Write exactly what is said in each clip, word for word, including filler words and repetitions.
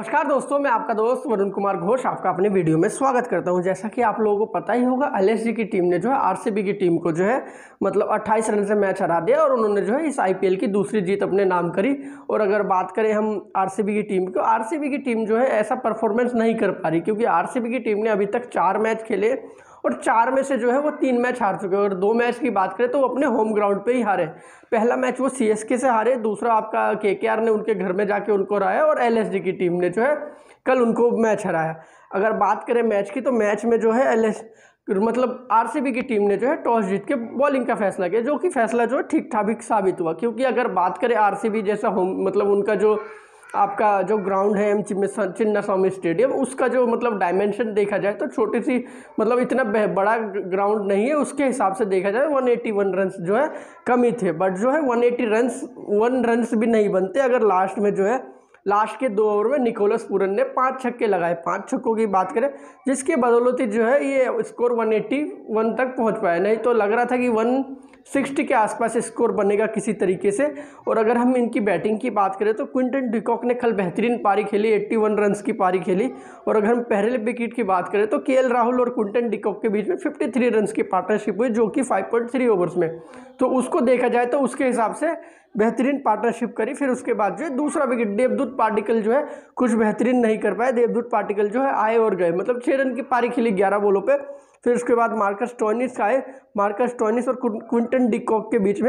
नमस्कार दोस्तों, मैं आपका दोस्त वरुण कुमार घोष आपका अपने वीडियो में स्वागत करता हूं। जैसा कि आप लोगों को पता ही होगा, एलएसजी की टीम ने जो है आरसीबी की टीम को जो है मतलब अट्ठाईस रन से मैच हरा दिया और उन्होंने जो है इस आईपीएल की दूसरी जीत अपने नाम करी। और अगर बात करें हम आरसीबी की टीम की, आरसीबी की टीम जो है ऐसा परफॉर्मेंस नहीं कर पा रही, क्योंकि आरसीबी की टीम ने अभी तक चार मैच खेले और चार में से जो है वो तीन मैच हार चुके हैं। और दो मैच की बात करें तो वो अपने होम ग्राउंड पे ही हारे। पहला मैच वो सीएसके से हारे, दूसरा आपका केकेआर ने उनके घर में जाके उनको हराया और एलएसजी की टीम ने जो है कल उनको मैच हराया। अगर बात करें मैच की, तो मैच में जो है एलएस मतलब आरसीबी की टीम ने जो है टॉस जीत के बॉलिंग का फैसला किया, जो कि फैसला जो है ठीक ठाक साबित हुआ। क्योंकि अगर बात करें आरसीबी जैसा होम मतलब उनका जो आपका जो ग्राउंड है एम चिन्नास्वामी स्टेडियम, उसका जो मतलब डायमेंशन देखा जाए तो छोटी सी मतलब इतना बड़ा ग्राउंड नहीं है। उसके हिसाब से देखा जाए एक सौ इक्यासी रन्स जो है कम ही थे, बट जो है एक सौ अस्सी रन्स वन रन्स भी नहीं बनते अगर लास्ट में जो है लास्ट के दो ओवर में निकोलस पूरन ने पांच छक्के लगाए। पांच छक्कों की बात करें जिसके बदौलत जो है ये स्कोर एक सौ इक्यासी तक पहुंच पाया, नहीं तो लग रहा था कि एक सौ साठ के आसपास स्कोर बनेगा किसी तरीके से। और अगर हम इनकी बैटिंग की बात करें तो क्विंटन डिकॉक ने कल बेहतरीन पारी खेली, इक्यासी रन्स की पारी खेली। और अगर हम पहले विकेट की बात करें तो केएल राहुल और क्विंटन डिकॉक के बीच में तिरेपन रन्स की पार्टनरशिप हुई, जो कि पाँच पॉइंट तीन ओवर्स में, तो उसको देखा जाए तो उसके हिसाब से बेहतरीन पार्टनरशिप करी। फिर उसके बाद जो है दूसरा विकेट देवदूत पाटिकल जो है कुछ बेहतरीन नहीं कर पाए। देवदूत पाटिकल जो है आए और गए, मतलब छः रन की पारी खेली ग्यारह बॉलों पे। फिर उसके बाद मार्कस स्टोइनिस आए, मार्कस स्टोइनिस और क्विंटन डिकॉक के बीच में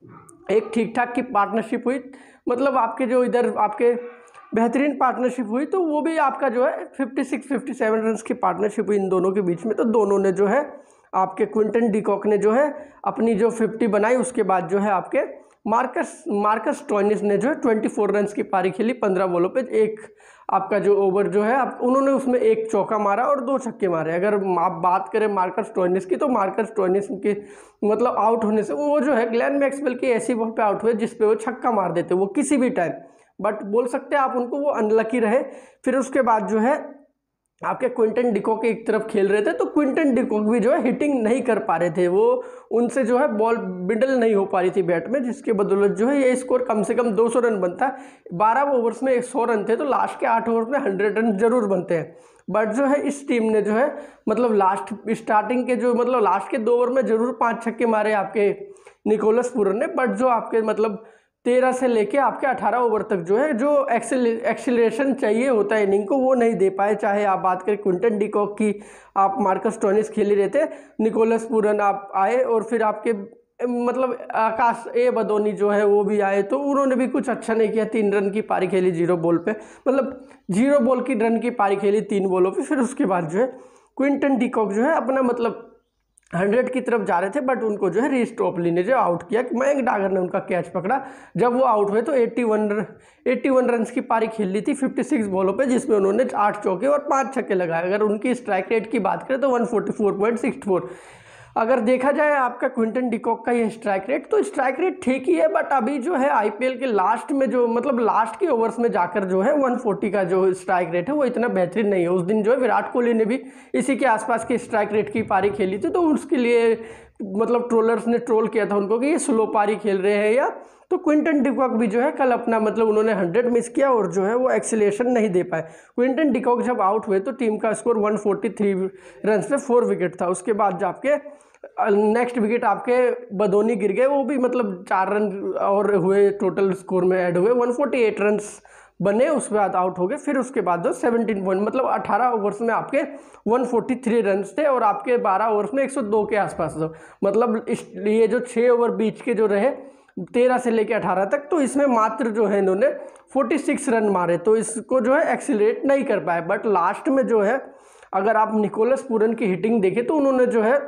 एक ठीक ठाक की पार्टनरशिप हुई, मतलब आपके जो इधर आपके बेहतरीन पार्टनरशिप हुई, तो वो भी आपका जो है छप्पन सत्तावन रन की पार्टनरशिप हुई इन दोनों के बीच में। तो दोनों ने जो है आपके क्विंटन डिकॉक ने जो है अपनी जो पचास बनाई, उसके बाद जो है आपके मार्कस मार्कस स्टोइनिस ने जो है चौबीस रन्स की पारी खेली पंद्रह बॉलों पे। एक आपका जो ओवर जो है आप उन्होंने उसमें एक चौका मारा और दो छक्के मारे। अगर आप बात करें मार्कस स्टोइनिस की, तो मार्कस स्टोइनिस के मतलब आउट होने से वो जो है ग्लेन मैक्सवेल की ऐसी बॉल पे आउट हुए जिस पे वो छक्का मार देते वो किसी भी टाइम, बट बोल सकते हैं आप उनको वो अनलकी रहे। फिर उसके बाद जो है आपके क्विंटन डिकॉक एक तरफ खेल रहे थे, तो क्विंटन डिकॉक भी जो है हिटिंग नहीं कर पा रहे थे, वो उनसे जो है बॉल बिडल नहीं हो पा रही थी बैट में, जिसके बदौलत जो है ये स्कोर कम से कम दो सौ रन बनता। बारह ओवर्स में सौ रन थे, तो लास्ट के आठ ओवर में सौ रन जरूर बनते हैं। बट जो है इस टीम ने जो है मतलब लास्ट स्टार्टिंग के जो मतलब लास्ट के दो ओवर में जरूर पाँच छक्के मारे आपके निकोलस पूरन ने, बट जो आपके मतलब तेरह से लेके आपके अठारह ओवर तक जो है जो एक्सेल एक्सीलरेशन चाहिए होता है इनिंग को, वो नहीं दे पाए। चाहे आप बात करें क्विंटन डिकॉक की, आप मार्कस स्टोइनिस खेल ही रहे थे, निकोलस पूरन आप आए और फिर आपके मतलब आकाश ए बदोनी जो है वो भी आए, तो उन्होंने भी कुछ अच्छा नहीं किया। तीन रन की पारी खेली जीरो बॉल पे, मतलब जीरो बॉल की रन की पारी खेली तीन बॉलों पे। फिर उसके बाद जो है क्विंटन डिकॉक जो है अपना मतलब हंड्रेड की तरफ जा रहे थे, बट उनको जो है रीस टॉपली ने जो आउट किया, मयंक डागर ने उनका कैच पकड़ा। जब वो आउट हुए तो इक्यासी इक्यासी रन्स की पारी खेल ली थी छप्पन बॉलों पे, जिसमें उन्होंने आठ चौके और पांच छक्के लगाए। अगर उनकी स्ट्राइक रेट की बात करें तो एक सौ चौवालीस पॉइंट छह चार। अगर देखा जाए आपका क्विंटन डिकॉक का ये स्ट्राइक रेट, तो स्ट्राइक रेट ठीक ही है, बट अभी जो है आईपीएल के लास्ट में जो मतलब लास्ट के ओवर्स में जाकर जो है एक सौ चालीस का जो स्ट्राइक रेट है वो इतना बेहतरीन नहीं है। उस दिन जो है विराट कोहली ने भी इसी के आसपास के स्ट्राइक रेट की पारी खेली थी, तो उसके लिए मतलब ट्रोलर्स ने ट्रोल किया था उनको कि ये स्लो पारी खेल रहे हैं या। तो क्विंटन डिकॉक भी जो है कल अपना मतलब उन्होंने हंड्रेड मिस किया और जो है वो एक्सीलरेशन नहीं दे पाए। क्विंटन डिकॉक जब आउट हुए तो टीम का स्कोर एक सौ तैंतालीस रन पे फोर विकेट था। उसके बाद जो आपके नेक्स्ट विकेट आपके बदोनी गिर गए, वो भी मतलब चार रन और हुए टोटल स्कोर में ऐड हुए, एक सौ अड़तालीस रन्स बने, उसके बाद आउट हो गए। फिर उसके बाद जो सत्रह पॉइंट मतलब अठारह ओवर्स में आपके एक सौ तैंतालीस रन्स थे और आपके बारह ओवर्स में एक सौ दो के आसपास था। मतलब इस ये जो छः ओवर बीच के जो रहे तेरह से लेके अठारह तक, तो इसमें मात्र जो है इन्होंने छियालीस रन मारे, तो इसको जो है एक्सीलरेट नहीं कर पाए। बट लास्ट में जो है अगर आप निकोलस पूरन की हिटिंग देखें तो उन्होंने जो है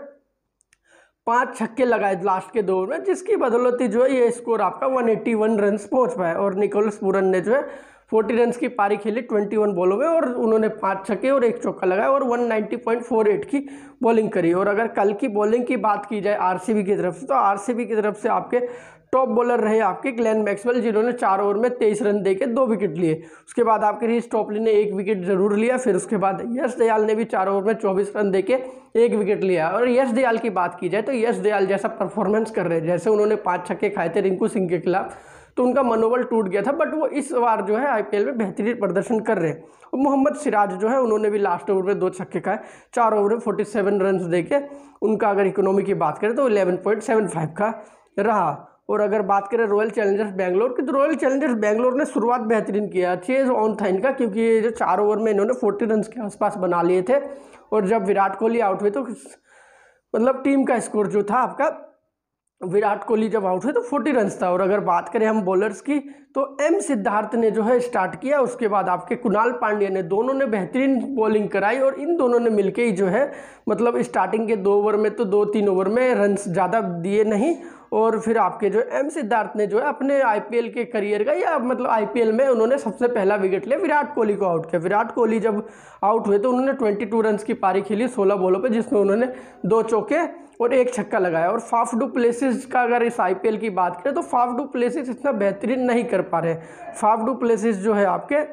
पांच छक्के लगाए लास्ट के दो ओवर में, जिसकी बदौलत जो है ये स्कोर आपका एक सौ इक्यासी रन पहुंच पाया। और निकोलस पूरन ने जो है चालीस रन की पारी खेली इक्कीस बॉलों में और उन्होंने पांच छक्के और एक चौका लगाया और एक सौ नब्बे पॉइंट चार आठ की बॉलिंग करी। और अगर कल की बॉलिंग की बात की जाए आरसीबी की तरफ से, तो आरसीबी की तरफ से आपके टॉप बॉलर रहे आपके ग्लेन मैक्सवेल, जिन्होंने चार ओवर में तेईस रन देके दो विकेट लिए। उसके बाद आपके रीस टॉपली ने एक विकेट जरूर लिया। फिर उसके बाद यश दयाल ने भी चार ओवर में चौबीस रन देके एक विकेट लिया। और यश दयाल की बात की जाए तो यश दयाल जैसा परफॉर्मेंस कर रहे हैं, जैसे उन्होंने पाँच छक्के खाए थे रिंकू सिंह के खिलाफ, तो उनका मनोबल टूट गया था। बट वो इस बार जो है आईपीएल में बेहतरीन प्रदर्शन कर रहे हैं। और मोहम्मद सिराज जो है उन्होंने भी लास्ट ओवर में दो छक्के खाए, चार ओवर में फोर्टी सेवन रन देके उनका अगर इकोनॉमी की बात करें तो इलेवन पॉइंट सेवन फाइव का रहा। और अगर बात करें रॉयल चैलेंजर्स बेंगलोर की, तो रॉयल चैलेंजर्स बेंगलोर ने शुरुआत बेहतरीन किया, चेज ऑन था इनका, क्योंकि ये जो चार ओवर में इन्होंने फोर्टी रन के आसपास बना लिए थे। और जब विराट कोहली आउट हुए तो मतलब टीम का स्कोर जो था आपका, विराट कोहली जब आउट हुए तो फोर्टी रन था। और अगर बात करें हम बॉलर्स की, तो एम सिद्धार्थ ने जो है स्टार्ट किया, उसके बाद आपके कुणाल पांड्या ने, दोनों ने बेहतरीन बॉलिंग कराई। और इन दोनों ने मिलके ही जो है मतलब स्टार्टिंग के दो ओवर में तो दो तीन ओवर में रन ज़्यादा दिए नहीं। और फिर आपके जो एम सिद्धार्थ ने जो है अपने आईपीएल के करियर का या मतलब आईपीएल में उन्होंने सबसे पहला विकेट लिया, विराट कोहली को आउट किया। विराट कोहली जब आउट हुए तो उन्होंने बाईस रन की पारी खेली सोलह बॉलों पे, जिसमें उन्होंने दो चौके और एक छक्का लगाया। और फाफ डू प्लेसिस का अगर इस आईपीएल की बात करें तो फाफ डू प्लेसिस इतना बेहतरीन नहीं कर पा रहे। फाफ डू प्लेसिस जो है आपके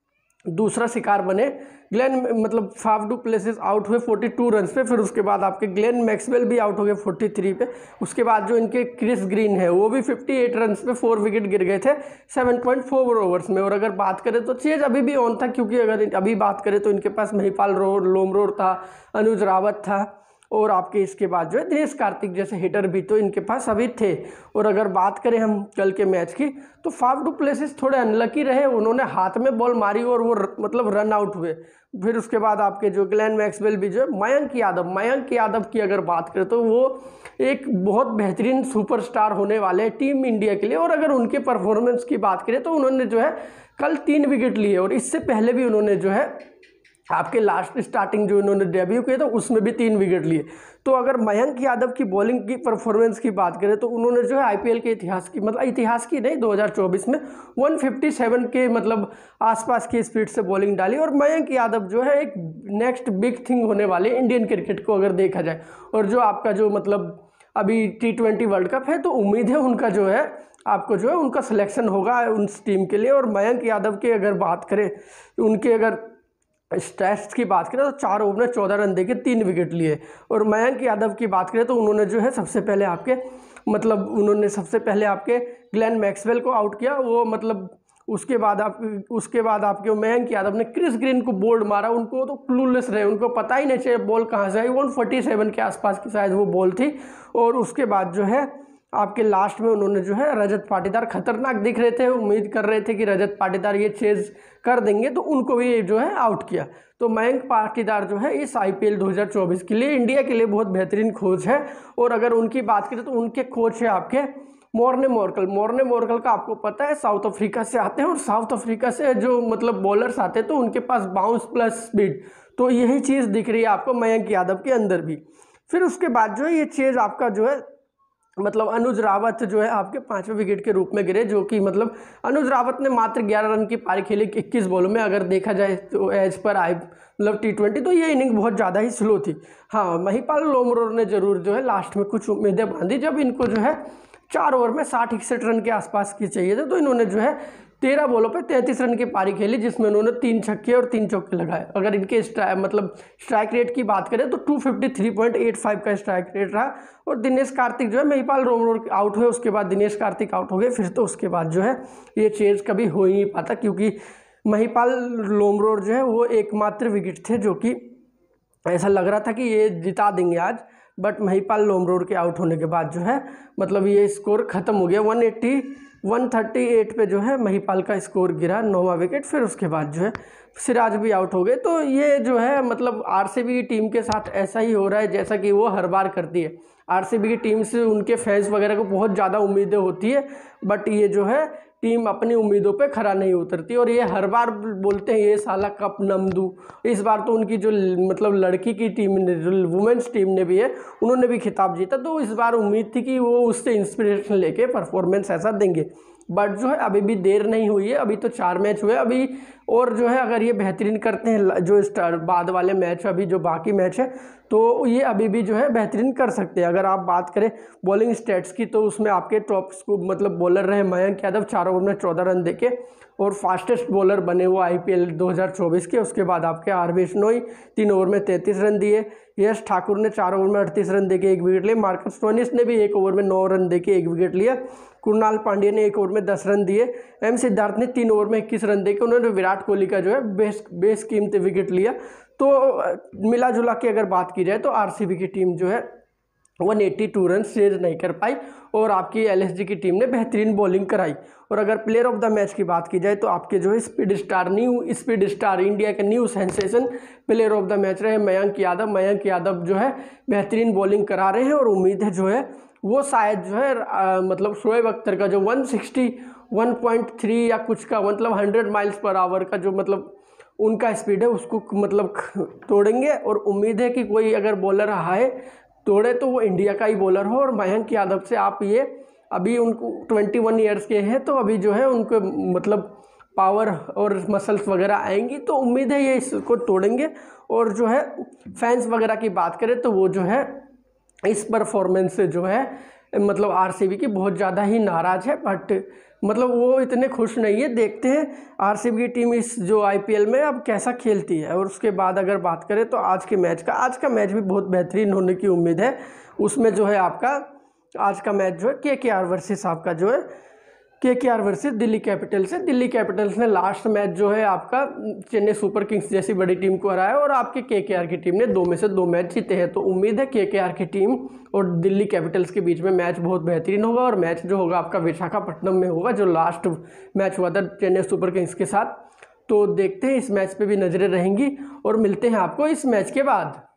दूसरा शिकार बने। ग्लेन मतलब फाफ डू प्लेसिस आउट हुए बयालीस रन पे, फिर उसके बाद आपके ग्लेन मैक्सवेल भी आउट हो गए तैंतालीस पे। उसके बाद जो इनके क्रिस ग्रीन है वो भी अट्ठावन रन पे फोर विकेट गिर गए थे सात पॉइंट फोर ओवर्स में। और अगर बात करें तो चेज अभी भी ऑन था, क्योंकि अगर अभी बात करें तो इनके पास महिपाल लोमरोर था, अनुज रावत था, और आपके इसके बाद जो है दिनेश कार्तिक जैसे हिटर भी तो इनके पास अभी थे। और अगर बात करें हम कल के मैच की, तो फाफ डू प्लेसिस थोड़े अनलकी रहे, उन्होंने हाथ में बॉल मारी और वो मतलब रन आउट हुए। फिर उसके बाद आपके जो ग्लेन मैक्सवेल भी जो है, मयंक यादव मयंक यादव की अगर बात करें तो वो एक बहुत बेहतरीन सुपरस्टार होने वाले हैं टीम इंडिया के लिए। और अगर उनके परफॉर्मेंस की बात करें तो उन्होंने जो है कल तीन विकेट लिए, और इससे पहले भी उन्होंने जो है आपके लास्ट स्टार्टिंग जो इन्होंने डेब्यू किया था उसमें भी तीन विकेट लिए। तो अगर मयंक यादव की बॉलिंग की परफॉर्मेंस की बात करें तो उन्होंने जो है आईपीएल के इतिहास की मतलब इतिहास की नहीं दो हज़ार चौबीस में एक सौ सत्तावन के मतलब आसपास की स्पीड से बॉलिंग डाली। और मयंक यादव जो है एक नेक्स्ट बिग थिंग होने वाले इंडियन क्रिकेट को अगर देखा जाए। और जो आपका जो मतलब अभी टी ट्वेंटी वर्ल्ड कप है तो उम्मीद है उनका जो है आपको जो है उनका सिलेक्शन होगा उस टीम के लिए। और मयंक यादव की अगर बात करें उनके अगर स्टैट्स की बात करें तो चार ओवर में चौदह रन देके तीन विकेट लिए। और मयंक यादव की बात करें तो उन्होंने जो है सबसे पहले आपके मतलब उन्होंने सबसे पहले आपके ग्लेन मैक्सवेल को आउट किया, वो मतलब उसके बाद आप उसके बाद आपके मयंक यादव ने क्रिस ग्रीन को बोल्ड मारा, उनको तो क्लूलेस रहे, उनको पता ही नहीं चाहिए बॉल कहाँ से आई, एक सौ सैंतालीस के आसपास की शायद वो बॉल थी। और उसके बाद जो है आपके लास्ट में उन्होंने जो है रजत पाटीदार खतरनाक दिख रहे थे, उम्मीद कर रहे थे कि रजत पाटीदार ये चेज कर देंगे तो उनको भी जो है आउट किया। तो मयंक पाटीदार जो है इस आईपीएल दो हज़ार चौबीस के लिए इंडिया के लिए बहुत बेहतरीन कोच है। और अगर उनकी बात करें तो उनके कोच है आपके मॉर्ने मोर्कल। मॉर्ने मोर्कल का आपको पता है साउथ अफ्रीका से आते हैं, और साउथ अफ्रीका से जो मतलब बॉलर्स आते हैं तो उनके पास बाउंस प्लस स्पीड, तो यही चीज़ दिख रही है आपको मयंक यादव के अंदर भी। फिर उसके बाद जो है ये चीज़ आपका जो है मतलब अनुज रावत जो है आपके पांचवें विकेट के रूप में गिरे, जो कि मतलब अनुज रावत ने मात्र ग्यारह रन की पारी खेली इक्कीस बॉलों में। अगर देखा जाए तो एज पर आई मतलब टी ट्वेंटी तो ये इनिंग बहुत ज़्यादा ही स्लो थी। हाँ, महिपाल लोमरोर ने जरूर जो है लास्ट में कुछ उम्मीदें बांधी, जब इनको जो है चार ओवर में साठ इकसठ रन के आसपास की चाहिए थे तो इन्होंने जो है तेरह बॉलों पे तैंतीस रन की पारी खेली, जिसमें उन्होंने तीन छक्के और तीन चौके लगाए। अगर इनके स्ट्राइक मतलब स्ट्राइक रेट की बात करें तो दो सौ तिरेपन पॉइंट आठ पाँच का स्ट्राइक रेट रहा। और दिनेश कार्तिक जो है महिपाल लोमरोर आउट हुए, उसके बाद दिनेश कार्तिक आउट हो गए, फिर तो उसके बाद जो है ये चेज कभी हो ही नहीं पाता, क्योंकि महिपाल लोमरोर जो है वो एकमात्र विकेट थे जो कि ऐसा लग रहा था कि ये जिता देंगे आज। बट महिपाल लोमरोर के आउट होने के बाद जो है मतलब ये स्कोर ख़त्म हो गया। One eighty one thirty eight पे जो है महिपाल का स्कोर गिरा, नौवां विकेट। फिर उसके बाद जो है सिराज भी आउट हो गए। तो ये जो है मतलब आरसीबी की टीम के साथ ऐसा ही हो रहा है जैसा कि वो हर बार करती है। आरसीबी की टीम से उनके फैंस वगैरह को बहुत ज़्यादा उम्मीदें होती है, बट ये जो है टीम अपनी उम्मीदों पे खरा नहीं उतरती। और ये हर बार बोलते हैं ये साला कप नमदू। इस बार तो उनकी जो मतलब लड़की की टीम ने जो वुमेंस टीम ने भी है उन्होंने भी खिताब जीता, तो इस बार उम्मीद थी कि वो उससे इंस्पिरेशन लेके परफॉर्मेंस ऐसा देंगे। बट जो है अभी भी देर नहीं हुई है, अभी तो चार मैच हुए, अभी और जो है अगर ये बेहतरीन करते हैं जो स्टार बाद वाले मैच, अभी जो बाकी मैच है, तो ये अभी भी जो है बेहतरीन कर सकते हैं। अगर आप बात करें बॉलिंग स्टैट्स की, तो उसमें आपके टॉप को मतलब बॉलर रहे मयंक यादव, चार ओवर में चौदह रन देके और फास्टेस्ट बॉलर बने वो आईपीएल दो हज़ार चौबीस के। उसके बाद आपके आर बिश्नोई तीन ओवर में तैंतीस रन दिए, यश ठाकुर ने चार ओवर में अड़तीस रन देके एक विकेट लिए, मार्कस स्टोइनिस ने भी एक ओवर में नौ रन देके एक विकेट लिया, कुणाल पांड्या ने एक ओवर में दस रन दिए, एम सिद्धार्थ ने तीन ओवर में इक्कीस रन देके उन्होंने विराट कोहली का जो है बेस बेस कीमती विकेट लिया। तो मिला जुला के अगर बात की जाए तो आरसीबी की टीम जो है एक सौ बयासी रन चेज नहीं कर पाई और आपकी एलएसजी की टीम ने बेहतरीन बॉलिंग कराई। और अगर प्लेयर ऑफ द मैच की बात की जाए तो आपके जो है speed star new speed star India के new sensation player of the match रहे मयंक यादव। मयंक यादव जो है बेहतरीन बॉलिंग करा रहे हैं और उम्मीद है जो है वो शायद जो है आ, मतलब शोएब अख्तर का जो एक सौ इकसठ पॉइंट तीन या कुछ का मतलब सौ माइल्स पर आवर का जो मतलब उनका स्पीड है उसको मतलब तोड़ेंगे। और उम्मीद है कि कोई अगर बॉलर आए तोड़े तो वो इंडिया का ही बॉलर हो। और मयंक यादव से आप ये अभी उनको इक्कीस ईयर्स के हैं, तो अभी जो है उनको मतलब पावर और मसल्स वगैरह आएंगी, तो उम्मीद है ये इसको तोड़ेंगे। और जो है फैंस वगैरह की बात करें तो वो जो है इस परफॉर्मेंस से जो है मतलब आरसीबी की बहुत ज़्यादा ही नाराज़ है, बट मतलब वो इतने खुश नहीं है। देखते हैं आरसीबी की टीम इस जो आईपीएल में अब कैसा खेलती है। और उसके बाद अगर बात करें तो आज के मैच का आज का मैच भी बहुत बेहतरीन होने की उम्मीद है। उसमें जो है आपका आज का मैच जो है केकेआर वर्सेस आपका जो है केकेआर वर्सेस दिल्ली कैपिटल्स है। दिल्ली कैपिटल्स ने लास्ट मैच जो है आपका चेन्नई सुपर किंग्स जैसी बड़ी टीम को हराया और आपके केकेआर की टीम ने दो में से दो मैच जीते हैं। तो उम्मीद है केकेआर की टीम और दिल्ली कैपिटल्स के बीच में मैच बहुत बेहतरीन होगा। और मैच जो होगा आपका विशाखापट्टनम में होगा, जो लास्ट मैच हुआ था चेन्नई सुपर किंग्स के साथ। तो देखते हैं, इस मैच पर भी नज़रें रहेंगी और मिलते हैं आपको इस मैच के बाद।